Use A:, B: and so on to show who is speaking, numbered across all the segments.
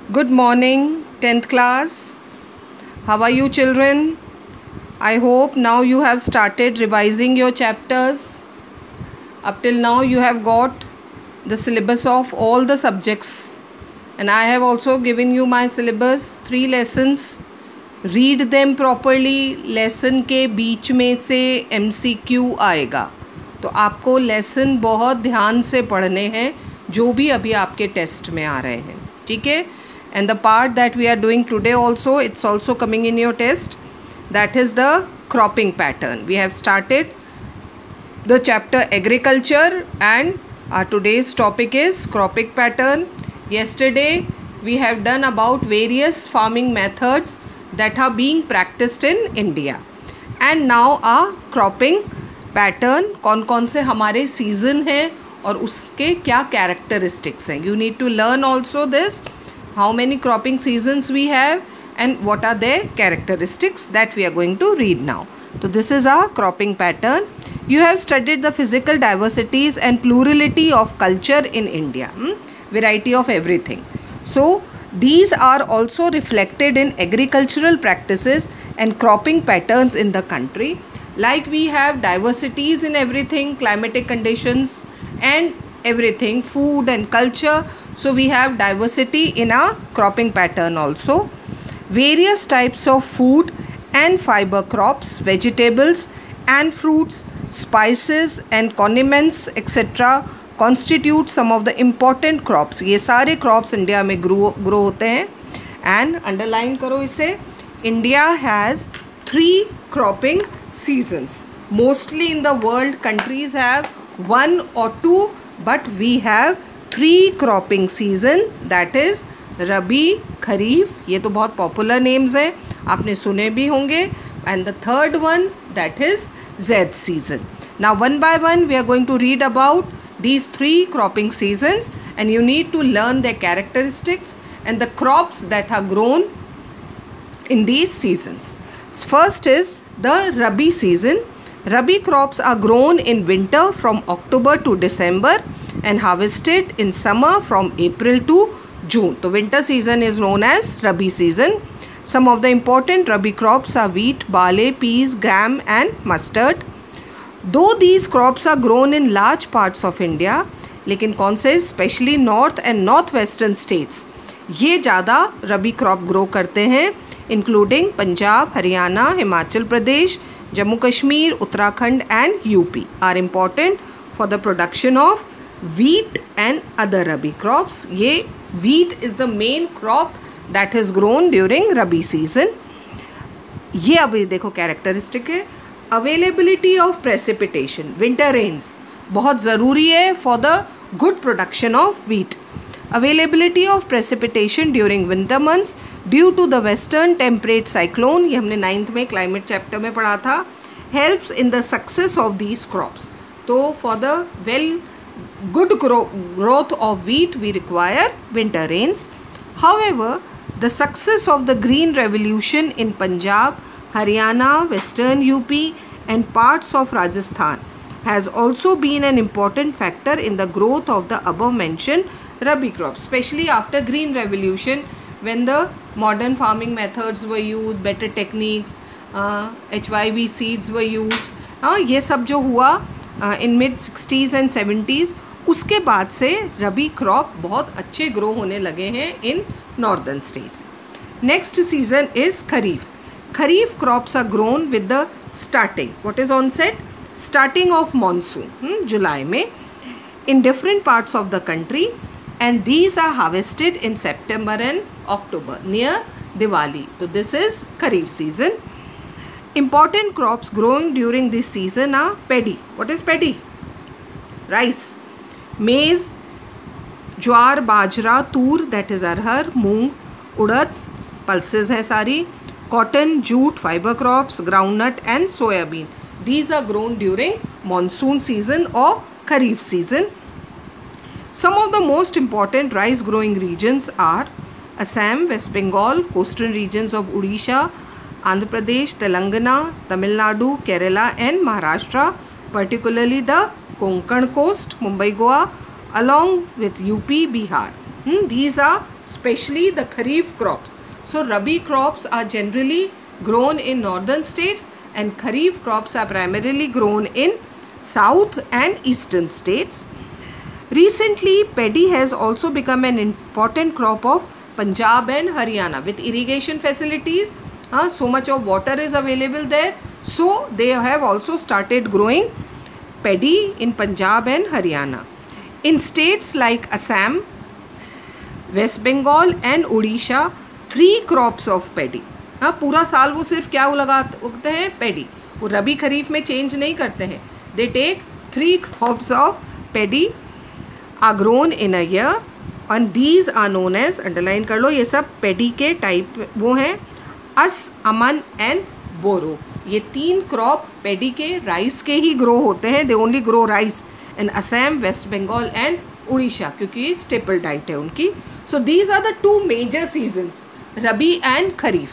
A: Good morning, 10th class. How are you, children? I hope now you have started revising your chapters. Up till now, you have got the syllabus of all the subjects. And I have also given you my syllabus, 3 lessons. Read them properly. Lesson के बीच में से MCQ आएगा. तो आपको lesson बहुत ध्यान से पढ़ने हैं जो भी अभी आपके टेस्ट में आ रहे हैं. ठीक है. And the part that we are doing today also, it's also coming in your test. That is the cropping pattern. We have started the chapter agriculture and our today's topic is cropping pattern. Yesterday we have done about various farming methods that are being practiced in India. And now our cropping pattern, कौन कौन से हमारे season हैं और उसके क्या characteristics हैं. You need to learn also this. How many cropping seasons we have and what are their characteristics that we are going to read now. So this is our cropping pattern. You have studied the physical diversities and plurality of culture in India. Variety of everything. So these are also reflected in agricultural practices and cropping patterns in the country. Like we have diversities in everything, climatic conditions and everything, food and culture. So we have diversity in our cropping pattern also. Various types of food and fiber crops, vegetables and fruits, spices and condiments etc. constitute some of the important crops. ये सारे crops India में grow होते हैं. And underline करो इसे. India has 3 cropping seasons. Mostly in the world countries have 1 or 2, but we have 3 cropping season, that is रबी, खरीफ. ये तो बहुत पॉपुलर नेम्स हैं, आपने सुने भी होंगे. And the third one, that is zaid season. Now one by one we are going to read about these 3 cropping seasons and you need to learn their characteristics and the crops that are grown in these seasons. First is the Rabi season. Rabi crops are grown in winter from October to December and harvested in summer from April to June. So winter season is known as Rabi season. Some of the important Rabi crops are wheat, barley, peas, gram and mustard. Though these crops are grown in large parts of India, लेकिन कौन से especially north and northwestern states ये ज़्यादा रबी crop grow करते हैं, including Punjab, Haryana, Himachal Pradesh, Jammu Kashmir, Uttarakhand and UP are important for the production of wheat and other Rabi crops. ये wheat is the main crop that is grown during Rabi season. ये अभी देखो characteristic है. Availability of precipitation, winter rains बहुत ज़रूरी है for the good production of wheat. Availability of precipitation during winter months due to the western temperate cyclone, ये हमने 9th में climate chapter में पढ़ा था, helps in the success of these crops. तो for the good growth of wheat we require winter rains. However, the success of the green revolution in Punjab, Haryana, western UP and parts of Rajasthan has also been an important factor in the growth of the above mentioned Rabi crops, especially after green revolution when the modern farming methods were used, better techniques, HYV seeds were used. ये सब जो हुआ in mid 60s and 70s, उसके बाद से रबी crop बहुत अच्छे grow होने लगे हैं in northern states. Next season is Kharif. Kharif crops are grown with the starting. What is onset? Starting of monsoon, July में, in different parts of the country, and these are harvested in September and October near Diwali. So this is Kharif season. Important crops growing during this season are paddy. What is paddy? Rice, maize, jowar, bajra, Toor, that is arhar, moong, urad, pulses है सारी, cotton, jute, fiber crops, groundnut and soybean. These are grown during monsoon season or Kharif season. Some of the most important rice growing regions are Assam, West Bengal, coastal regions of Odisha, Andhra Pradesh, Telangana, Tamil Nadu, Kerala and Maharashtra, particularly the Konkan coast, Mumbai, Goa, along with UP, Bihar. These are specially the kharif crops. So rabi crops are generally grown in northern states and kharif crops are primarily grown in south and eastern states. Recently, paddy has also become an important crop of Punjab and Haryana with irrigation facilities. So much of water is available there. So they have also started growing paddy in Punjab and Haryana. In states like Assam, West Bengal and Odisha, 3 crops of paddy. पूरा साल वो सिर्फ क्या उगते हैं? Paddy. वो रबी खरीफ में change नहीं करते हैं. They take 3 crops of paddy are grown in a year and these are known as, underline कर लो, ये सब पैडी के टाइप वो हैं, अस, अमन एंड बोरो. ये 3 क्रॉप पैडी के राइस के ही ग्रो होते हैं. They only grow rice in Assam, West Bengal and Orissa, क्योंकि स्टेपल डाइट है उनकी. So these are the 2 major seasons, rabi and kharif.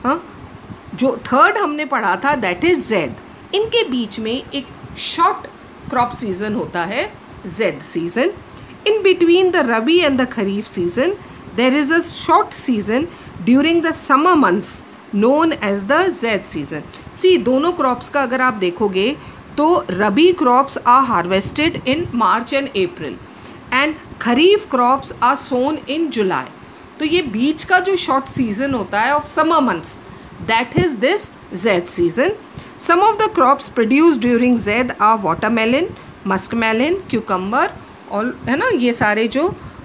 A: जो थर्ड हमने पढ़ा था दैट इज जैद. इनके बीच में एक शॉर्ट क्रॉप सीजन होता है, zaid season. In between the Rabi and the Kharif season, there is a short season during the summer months known as the Zaid season. See, दोनों crops का अगर आप देखोगे तो Rabi crops are harvested in March and April and Kharif crops are sown in July. तो ये बीच का जो short season होता है of summer months, that is this Zaid season. Some of the crops produced during Zaid are watermelon, muskmelon, cucumber, और है ना, ये सारे जो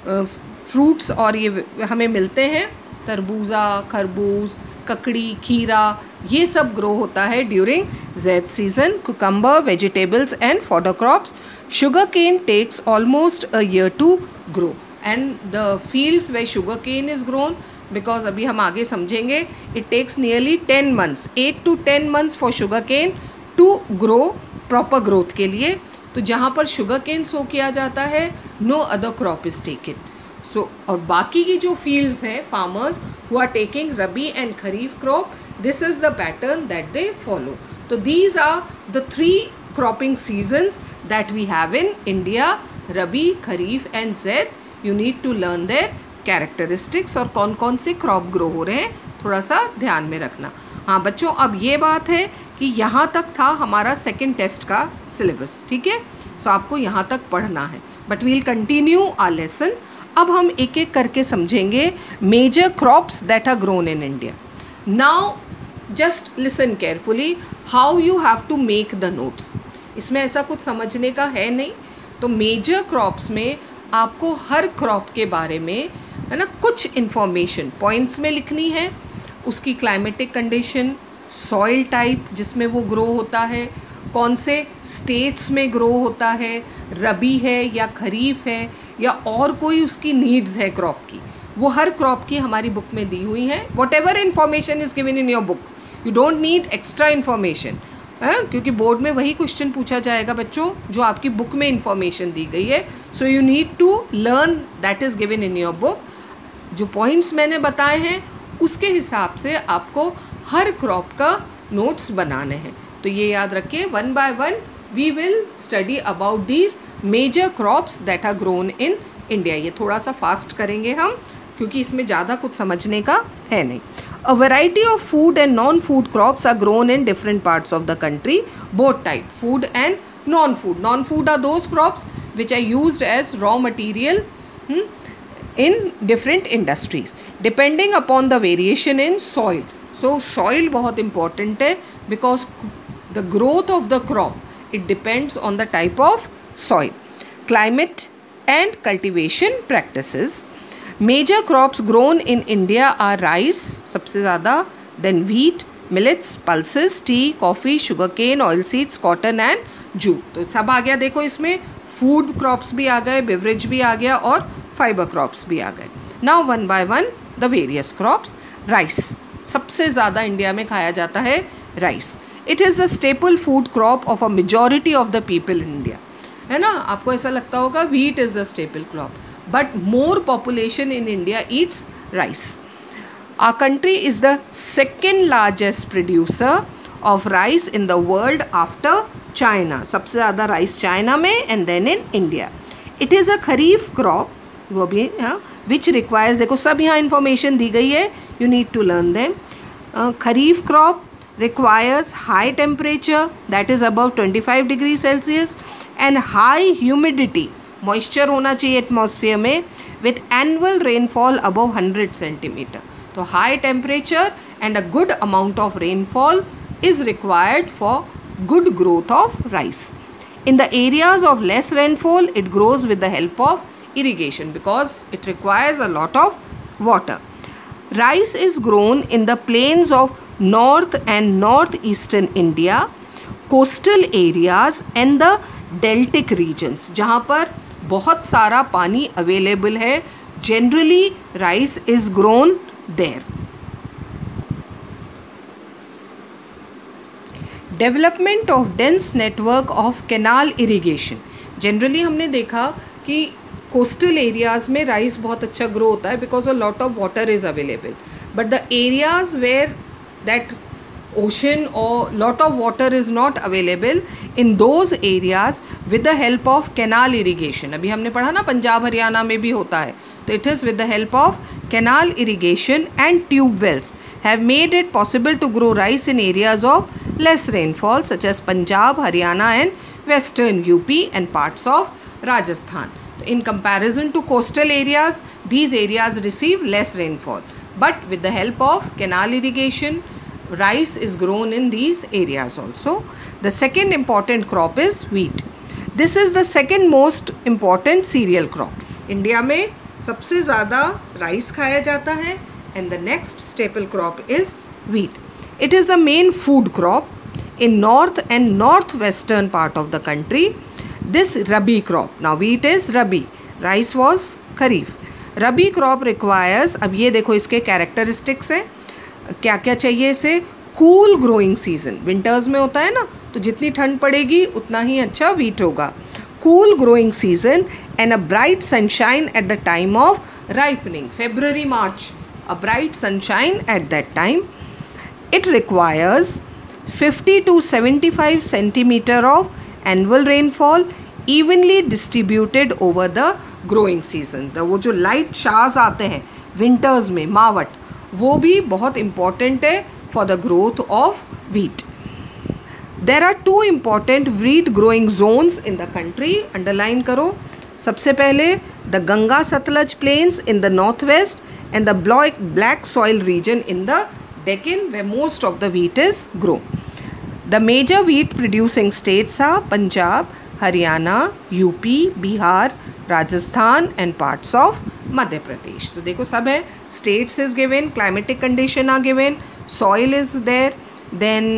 A: फ्रूट्स और ये हमें मिलते हैं, तरबूजा, खरबूज, ककड़ी, खीरा, ये सब ग्रो होता है during zaid season. Cucumber, vegetables and fodder crops. Sugar cane takes almost a year to grow and the fields where sugar cane is grown, because अभी हम आगे समझेंगे, it takes nearly 10 months, 8 to 10 months for sugar cane to grow proper growth के लिए. तो जहाँ पर sugar cane सो किया जाता है, no other crop is taken. So और बाकी की जो फील्ड्स हैं, farmers who are taking rabi and kharif crop, this is the pattern that they follow. तो these are the 3 cropping seasons that we have in India, rabi, kharif and zaid. You need to learn their characteristics और कौन कौन से crop grow हो रहे हैं, थोड़ा सा ध्यान में रखना. हाँ बच्चों, अब ये बात है कि यहाँ तक था हमारा सेकेंड टेस्ट का सिलेबस, ठीक है. सो आपको यहाँ तक पढ़ना है, but we'll continue our lesson. अब हम एक एक करके समझेंगे major crops that are grown in India. Now just listen carefully how you have to make the notes. इसमें ऐसा कुछ समझने का है नहीं. तो मेजर क्रॉप्स में आपको हर क्रॉप के बारे में, है ना, कुछ इन्फॉर्मेशन पॉइंट्स में लिखनी है. उसकी क्लाइमेटिक कंडीशन, सॉइल टाइप जिसमें वो ग्रो होता है, कौन से स्टेट्स में ग्रो होता है, रबी है या खरीफ है या और कोई उसकी नीड्स है क्रॉप की, वो हर क्रॉप की हमारी बुक में दी हुई है. Whatever information is given in your book, you don't need extra information, क्योंकि बोर्ड में वही क्वेश्चन पूछा जाएगा बच्चों जो आपकी बुक में इन्फॉर्मेशन दी गई है. So you need to learn that is given in your book. जो पॉइंट्स मैंने बताए हैं उसके हिसाब से आपको हर क्रॉप का नोट्स बनाने हैं. तो ये याद रखिए, 1 by 1 we will study about these major crops that are grown in India. ये थोड़ा सा फास्ट करेंगे हम, क्योंकि इसमें ज़्यादा कुछ समझने का है नहीं. A variety of food and non-food crops are grown in different parts of the country, both type, food and non-food. Non-food are those crops which are used as raw material in different industries, depending upon the variation in soil. So soil बहुत important है, because the growth of the crop, it depends on the type of soil, climate and cultivation practices. Major crops grown in India are rice सबसे ज़्यादा, then wheat, millets, pulses, tea, coffee, sugarcane, oilseeds, cotton and jute. तो सब आ गया. देखो इसमें food crops भी आ गए, beverage भी आ गया और fiber crops भी आ गए. Now 1 by 1 the various crops. Rice सबसे ज़्यादा इंडिया में खाया जाता है rice. It is the staple food crop of a majority of the people in India. है ना, आपको ऐसा लगता होगा wheat is the staple crop, but more population in India eats rice. Our country is the second largest producer of rice in the world after China. सबसे ज़्यादा rice China में and then in India. It is a kharif crop, वो भी which requires, देखो सब यहाँ information दी गई है, you need to learn them. Kharif crop requires high temperature, that is above 25 degrees Celsius, and high humidity, moisture होना चाहिए एटमॉस्फेयर में, with annual rainfall above 100 centimeter. तो high temperature and a good amount of rainfall is required for good growth of rice. In the areas of less rainfall, it grows with the help of irrigation because it requires a lot of water. Rice is grown in the plains of north and northeastern India, coastal areas and the deltic regions, जहाँ पर बहुत सारा पानी available है. Generally, rice is grown there. Development of dense network of canal irrigation. Generally हमने देखा कि coastal areas में राइस बहुत अच्छा ग्रो होता है because a lot of water is available, but the areas where that ocean or lot of water is not available, in those areas with the help of canal irrigation, अभी हमने पढ़ा ना पंजाब हरियाणा में भी होता है, तो it is with the help of canal irrigation and tube wells have made it possible to grow rice in areas of less rainfall such as Punjab, Haryana and western UP and parts of Rajasthan. In comparison to coastal areas, these areas receive less rainfall, but with the help of canal irrigation, rice is grown in these areas also. The second important crop is wheat. This is the second most important cereal crop. India में सबसे ज़्यादा rice खाया जाता है, and the next staple crop is wheat. It is the main food crop in north and northwestern part of the country. This Rabi crop, now wheat is Rabi, rice was Kharif. Rabi crop requires, अब ये देखो इसके characteristics है, क्या क्या चाहिए इसे. Cool growing season, winters में होता है ना, तो जितनी ठंड पड़ेगी उतना ही अच्छा वीट होगा. Cool growing season and a bright sunshine at the time of ripening, February March, a bright sunshine at that time. It requires 50 to 75 centimetre of annual rainfall evenly distributed over the growing season. वो जो light शार्स आते हैं winters में, मावट, वो भी बहुत important है for the growth of wheat. There are two important wheat growing zones in the country. Underline करो. सबसे पहले the Ganga Satluj plains in the northwest and the black soil region in the Deccan where most of the wheat is grown. The major wheat producing states are Punjab, Haryana, UP, Bihar, Rajasthan and parts of Madhya Pradesh. तो देखो सब है. States is given, climatic condition are given, soil is there, then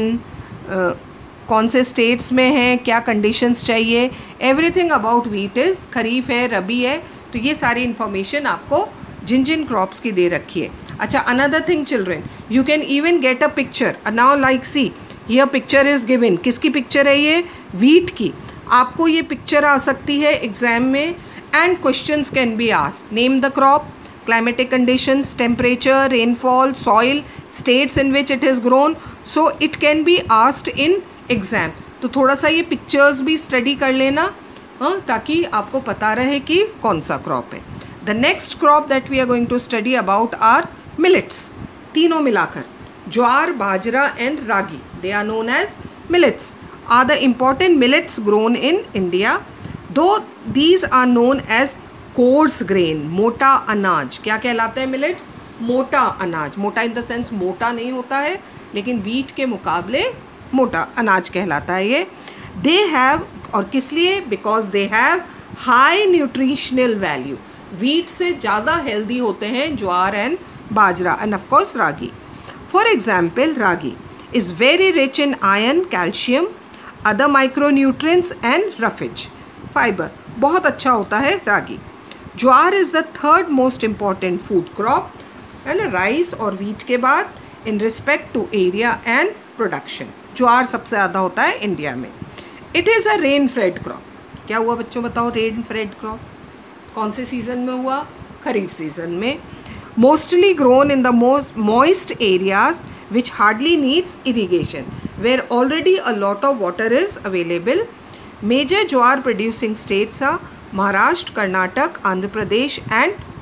A: कौन से states में हैं, क्या conditions चाहिए, everything about wheat is, खरीफ है, रबी है, तो ये सारी information आपको जिन जिन crops की दे रखी है. अच्छा, another thing children, you can even get a picture. Now like see, here picture is given. किसकी picture है ये? wheat की. आपको ये picture आ सकती है exam में and questions can be asked. Name the crop, climatic conditions, temperature, rainfall, soil, states in which it is grown. So it can be asked in exam. तो थोड़ा सा ये pictures भी study कर लेना, हाँ, ताकि आपको पता रहे कि कौन सा crop है. The next crop that we are going to study about are millets. तीनों मिलाकर jowar, bajra and ragi, they are known as millets, are the important millets grown in India. Though these are known as coarse grain, मोटा अनाज. क्या कहलाता है millets? मोटा अनाज. मोटा इन द सेंस मोटा नहीं होता है, लेकिन वीट के मुकाबले मोटा अनाज कहलाता है ये. दे हैव, और किस लिए? Because they have high nutritional value. Wheat से ज़्यादा हेल्दी होते हैं jowar and bajra and of course ragi. For example, ragi is very rich in iron, calcium, other micronutrients and roughage fibre. बहुत अच्छा होता है ragi. Jowar is the third most important food crop, है ना, राइस और वीट के बाद, in respect to area and production. Jowar सबसे ज़्यादा होता है इंडिया में. It is a rain fed crop. क्या हुआ बच्चों, बताओ? रेन फेड क्रॉप कौन से सीज़न में हुआ? खरीफ सीज़न में. Mostly grown in the moist areas which hardly needs irrigation, where already a lot of water is available. Major jowar producing states are Maharashtra, Karnataka, Andhra Pradesh and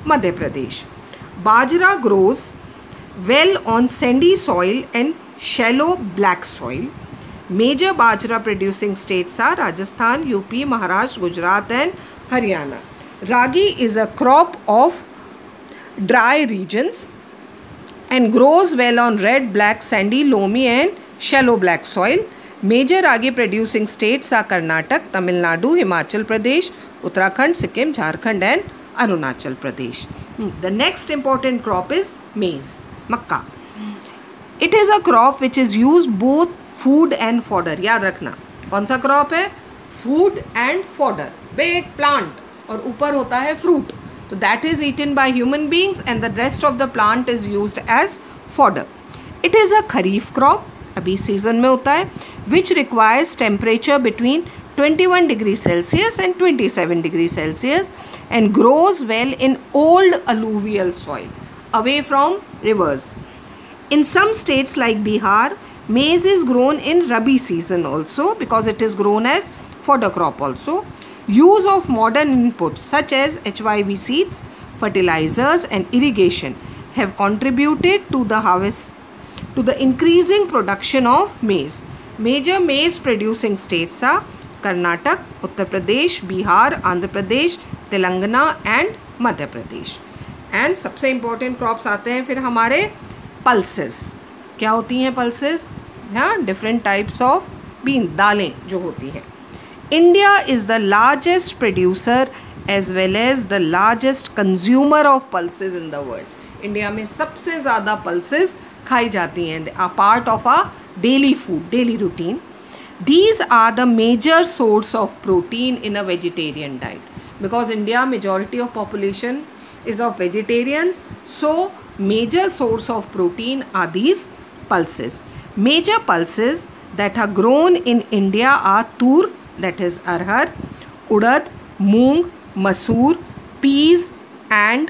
A: Madhya Pradesh. Bajra grows well on sandy soil and shallow black soil. Major bajra producing states are Rajasthan, UP, Maharashtra, Gujarat and Haryana. Ragi is a crop of dry regions and grows well on red, black, sandy, loamy and shallow black soil. Major ragi producing states are Karnataka, Tamil Nadu, Himachal Pradesh, Uttarakhand, Sikkim, Jharkhand and Arunachal Pradesh. The next important crop is maize, Makka. It is a crop which is used both food and fodder. याद रखना कौन सा crop है? Food and fodder. Big plant और ऊपर होता है fruit. तो that is eaten by human beings and the rest of the plant is used as fodder. It is a kharif crop, अभी सीजन में होता है, which requires temperature between 21 degrees Celsius and 27 degrees Celsius and grows well in old alluvial soil away from rivers. In some states like Bihar, maize is grown in Rabi season also because it is grown as fodder crop also. Use of modern inputs such as HYV seeds, fertilizers and irrigation have contributed to the increasing production of maize. Major maize producing states are Karnataka, Uttar Pradesh, Bihar, Andhra Pradesh, Telangana and Madhya Pradesh. And सबसे important crops आते हैं फिर हमारे pulses. क्या होती हैं pulses? हाँ, different types of been, दालें जो होती हैं. India is the largest producer as well as the largest consumer of pulses in the world. India में सबसे ज़्यादा पल्सेस खाई जाती हैं. They are part of our daily food, daily routine. These are the major source of protein in a vegetarian diet because India majority of population is of vegetarians, so major source of protein are these pulses. Major pulses that are grown in India are tur, that is arhar, udad, moong, masoor, peas and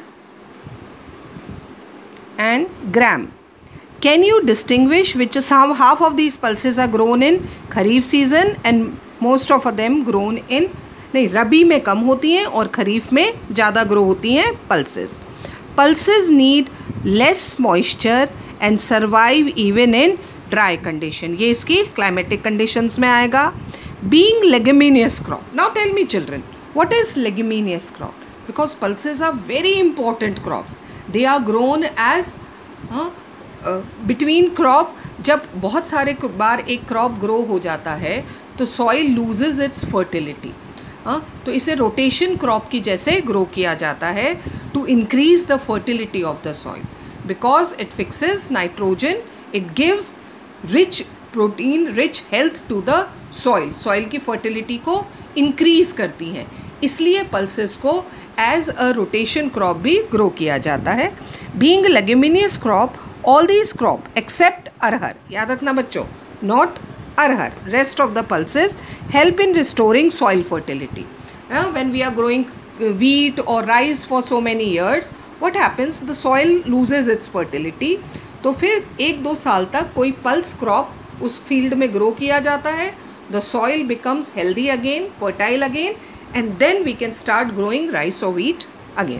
A: gram. Can you distinguish which some half of these pulses are grown in kharif season and most of them grown in नहीं रबी में कम होती हैं और खरीफ में ज़्यादा grow होती हैं pulses. Pulses need less moisture and survive even in dry condition. ये इसकी climatic conditions में आएगा. Being leguminous crop. Now tell me children, what is leguminous crop? Because pulses are very important crops. They are grown as between crop. जब बहुत सारे बार एक crop grow हो जाता है तो सॉइल लूजेज इट्स फर्टिलिटी. तो इसे रोटेशन क्रॉप की जैसे ग्रो किया जाता है to increase the fertility of the soil because it fixes nitrogen, it gives rich protein, rich health to the soil. Soil की फर्टिलिटी को इंक्रीज करती हैं, इसलिए पल्सेस को एज अ रोटेशन क्रॉप भी ग्रो किया जाता है. Being leguminous crop, all these crop except arhar, याद रखना बच्चों, not arhar, rest of the pulses help in restoring soil fertility. When we are growing wheat or rice for so many years, what happens? The soil loses its fertility. तो फिर 1-2 साल तक कोई pulse crop उस field में grow किया जाता है. The soil becomes healthy again, fertile again, and then we can start growing rice or wheat again.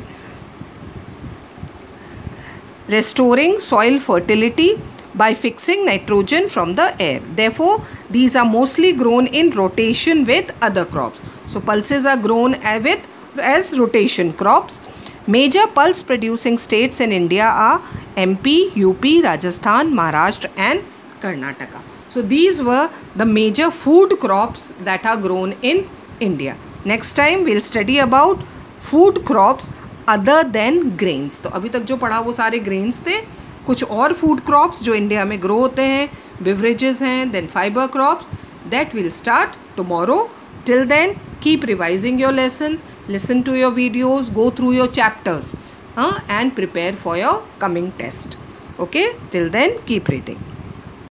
A: Restoring soil fertility by fixing nitrogen from the air. Therefore, these are mostly grown in rotation with other crops. So, pulses are grown as rotation crops. Major pulse producing states in India are MP, UP, Rajasthan, Maharashtra and Karnataka. So, these were the major food crops that are grown in India. Next time, we will study about food crops other than grains. तो अभी तक जो पढ़ा वो सारे grains थे. कुछ और फूड क्रॉप्स जो इंडिया में ग्रो होते हैं, बेवरेजेस हैं, then fibre crops, that will start tomorrow. Till then keep revising your lesson, listen to your videos, go through your chapters and prepare for your coming test. Okay, till then keep reading.